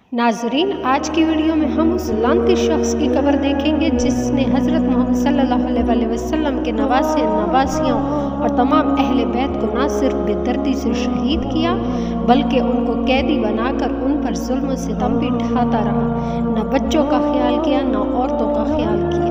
नाजरीन, आज की वीडियो में हम उस लानती शख्स की कब्र देखेंगे जिसने हज़रत मोहम्मद सल्लल्लाहु अलैहि वसल्लम के नवासे नवासियों और तमाम अहले बैत को ना सिर्फ बेदर्दी से शहीद किया बल्कि उनको कैदी बनाकर उन पर जुल्म सितम भी ढाता रहा। न बच्चों का ख्याल किया, न औरतों का ख्याल किया।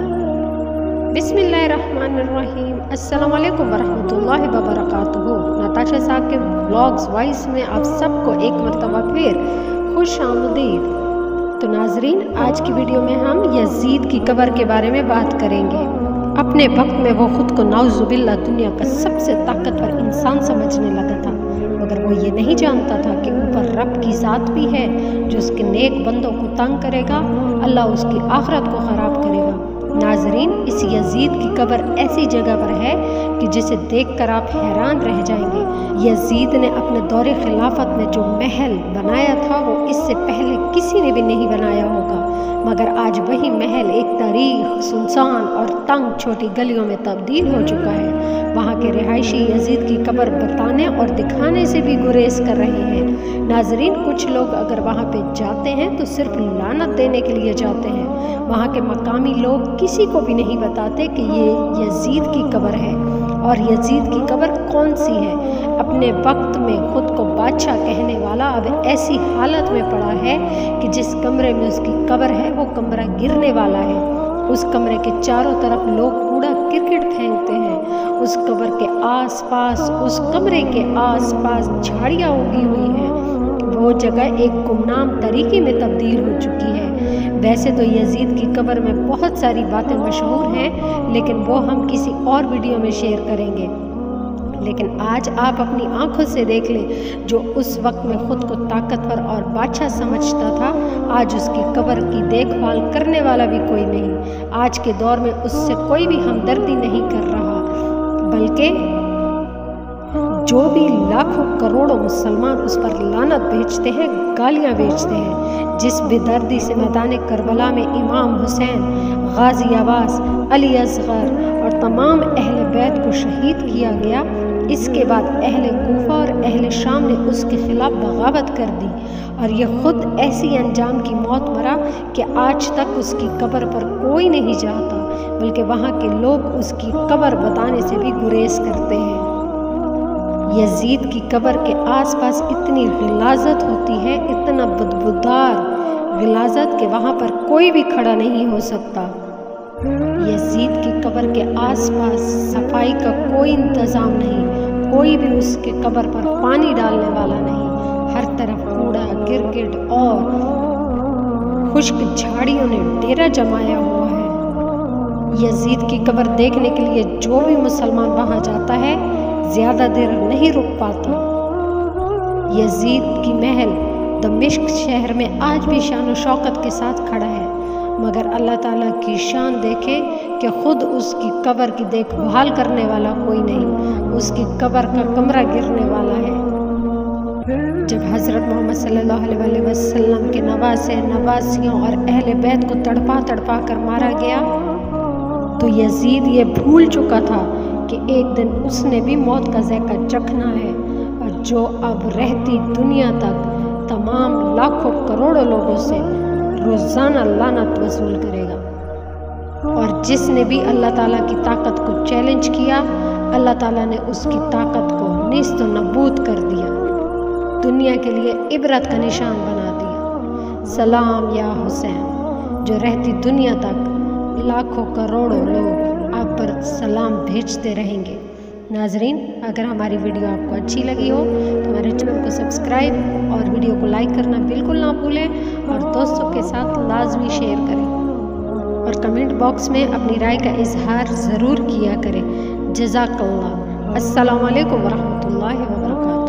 बिस्मिल्लाहिर्रहमानिर्रहीम। अस्सलाम वालेकुम वरहमतुल्लाहि वबरकातुहू। नताशा साहब के व्लॉग्स वॉइस में आप सबको एक मरतबा फिर खुश आमदीद। तो नाजरीन, आज की वीडियो में हम यजीद की कब्र के बारे में बात करेंगे। अपने वक्त में वो खुद को नाउजुबिल्लाह दुनिया का सबसे ताकतवर इंसान समझने लगा था, मगर वो ये नहीं जानता था कि ऊपर रब की ज़ात भी है जो उसके नेक बंदों को तंग करेगा, अल्लाह उसकी आखिरत को ख़राब करेगा। नाजरीन, इस यजीद की कब्र ऐसी जगह पर है कि जिसे देखकर आप हैरान रह जाएंगे। यजीद ने अपने दौरे खिलाफत में जो महल बनाया था वो इससे पहले किसी ने भी नहीं बनाया होगा, मगर आज वही महल एक तारीख, सुनसान और तंग छोटी गलियों में तब्दील हो चुका है। वहाँ के रिहायशी यजीद की कब्र बताने और दिखाने से भी गुरेज कर रहे हैं। नाजरीन, कुछ लोग अगर वहाँ पे जाते हैं तो सिर्फ लानत देने के लिए जाते हैं। वहाँ के मकामी लोग किसी को भी नहीं बताते कि ये यजीद की कब्र है और यजीद की कब्र कौन सी है। अपने वक्त में खुद को बादशाह कहने वाला अब ऐसी हालत में पड़ा है कि जिस कमरे में उसकी कब्र है वो कमरा गिरने वाला है। उस कमरे के चारों तरफ लोग कूड़ा क्रिकेट फेंकते हैं। उस कब्र के आसपास, उस कमरे के आसपास झाड़ियाँ उगी हुई हैं। वो जगह एक गुमनाम तरीके में तब्दील हो चुकी है। वैसे तो यजीद की कब्र में बहुत सारी बातें मशहूर हैं, लेकिन वो हम किसी और वीडियो में शेयर करेंगे। लेकिन आज आप अपनी आंखों से देख लें, जो उस वक्त में खुद को ताकतवर और बादशाह समझता था, आज उसकी कब्र की देखभाल करने वाला भी कोई नहीं। आज के दौर में उससे कोई भी हमदर्दी नहीं कर रहा, बल्कि जो भी लाखों करोड़ों मुसलमान उस पर लानत भेजते हैं, गालियां भेजते हैं। जिस बेदर्दी से मैदान करबला में इमाम हुसैन, गाजी अब्बास, अली असगर और तमाम अहले बैत को शहीद किया गया, इसके बाद अहले कूफा और अहले शाम ने उसके खिलाफ बगावत कर दी और ये खुद ऐसी अंजाम की मौत मरा कि आज तक उसकी कब्र पर कोई नहीं जाता, बल्कि वहाँ के लोग उसकी कब्र बताने से भी गुरेज करते हैं। यजीद की कब्र के आसपास इतनी गिलाजत होती है, इतना बदबूदार गिलाजत कि वहाँ पर कोई भी खड़ा नहीं हो सकता। यजीद की कब्र के आसपास सफाई का कोई इंतज़ाम नहीं, कोई भी उसके कब्र पर पानी डालने वाला नहीं। हर तरफ कूड़ा, गिरगिट और खुश्क झाड़ियों ने डेरा जमाया हुआ है। यजीद की कब्र देखने के लिए जो भी मुसलमान वहाँ जाता है, ज़्यादा देर नहीं रुक पाता। यजीद की महल दमिश्क शहर में आज भी शान और शौकत के साथ खड़ा है, मगर अल्लाह ताला की शान देखे कि खुद उसकी कब्र की देखभाल करने वाला कोई नहीं। उसकी कब्र का कमरा गिरने वाला है। जब हज़रत मोहम्मद सल्लल्लाहु अलैहि वसल्लम के नवासे नवासियों और अहले बैत को तड़पा तड़पा कर मारा गया, तो यजीद ये भूल चुका था कि एक दिन उसने भी मौत का ज़ायका चखना है, और जो अब रहती दुनिया तक तमाम लाखों करोड़ों लोगों से रोज़ाना लानत वसूल करेगा। और जिसने भी अल्लाह ताला की ताकत को चैलेंज किया, अल्लाह ताला ने उसकी ताकत को नेस्त नबूद कर दिया, दुनिया के लिए इबरत का निशान बना दिया। सलाम या हुसैन, जो रहती दुनिया तक लाखों करोड़ों लोग आप पर सलाम भेजते रहेंगे। नाजरीन, अगर हमारी वीडियो आपको अच्छी लगी हो तो हमारे चैनल को सब्सक्राइब और वीडियो को लाइक करना बिल्कुल ना भूलें, और दोस्तों के साथ लाजमी शेयर करें और कमेंट बॉक्स में अपनी राय का इजहार ज़रूर किया करें। जज़ाकल्लाह। अस्सलाम वालेकुम वरहमतुल्लाहि वबरकातुहू।